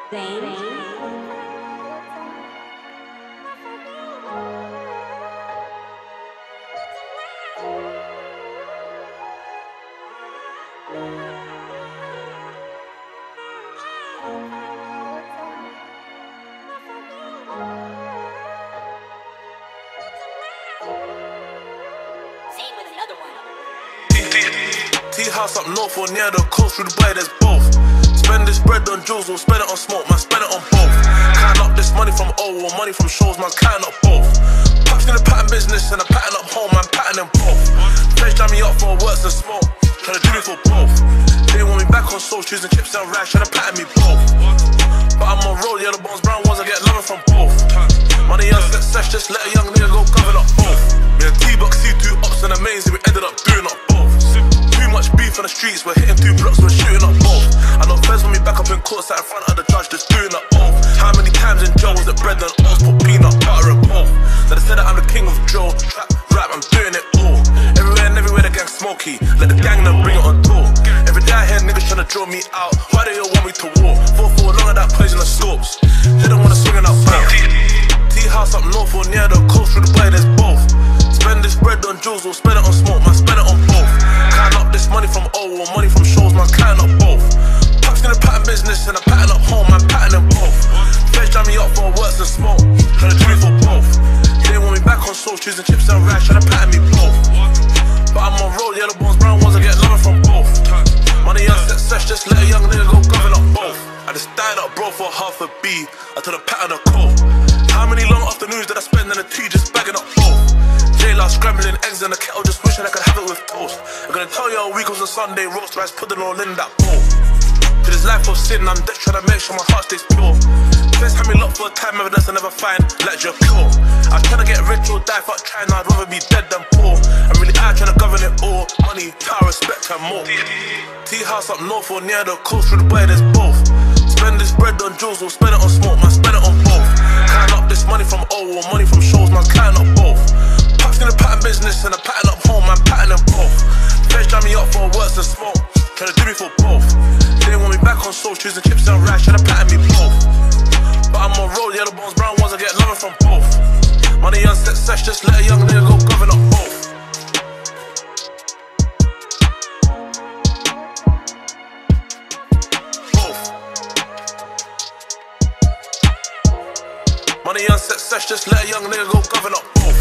Zayn. Zayn with another one. Tea house up north or near the coast, through Dubai there's both. Spend this bread on jewels or spend it on smoke, man, spend it on both. Count up this money from O or money from shows, man, count up both. Pops in the pattern business and a pattern up home, man, pattern them both. Pledge jam me up for works and smoke, tryna do me for both. They want me back on soul, choosing chips and rice, tryna pattern me both. But I'm on road, yellow bones, brown ones, I get loving from both. Money and success, just let a young nigga go cover up both. Me and T-Buck see two ups and amazing, we ended up doing up both. Too much beef on the streets, we're hitting two blocks, we're shooting up both. I know feds want me back up in court, sat in front of the judge, just doing up both. How many times in jail was it bread and oats, put peanut butter and both? So they said that I'm the king of drill, trap, rap, I'm doing it all. Everywhere and everywhere the gang smoky, let the gang them bring it on tour. Every day I hear niggas tryna draw me out, why they all want me to war? 4-4 long of that poison and scopes, they don't wanna swing it up front. Tea house up north or near the coast, through Dubai there's both. Spend this bread on jewels or spend it on smoke, man, spend it on both. Count up this money from O or money from shows, man, count up both. Pops in the pattern business and a pattern up home, man, pattern them both. Pledge jam me up for works and smoke, tryna do me for both. They want me back on soul, choosing chips and rice, tryna pattern me both. But I'm on road, yellow bones, brown ones, I get loving from both. Money and success, just let a young nigga go govern up both. I just died up, bro, for half a B, I told a pattern of coke. How many long afternoons did I spend in the tea just bagging up both? J-Law scrambling eggs in the kettle, just wishing I could have it with toast. I'm gonna tell you all week was a Sunday, roast rice, put it all in that bowl. To this life of sin, I'm just trying to make sure my heart stays pure. First had me locked for a time, evidence I never find, like you're pure. I'm trying to get rich or die, fuck trying, I'd rather be dead than poor. I'm really out trying to govern it all, money, power, respect and more. Tea house up north or near the coast, through Dubai there's both. Spend this bread on jewels or spend it on smoke, man, spend it on both. Count up this money from O or money from shows, man, count up both. Pops in the pattern business and a pattern up home, man, pattern them both. Pledge jam me up for works and smoke, tryna do me for both. They want me back on soul, choosing chips and rice, tryna pattern me both. But I'm on road, yellow bones, brown ones, I get loving from both. Money and success, just let a young nigga go govern up both. Money and success, just let a young nigga go govern up both.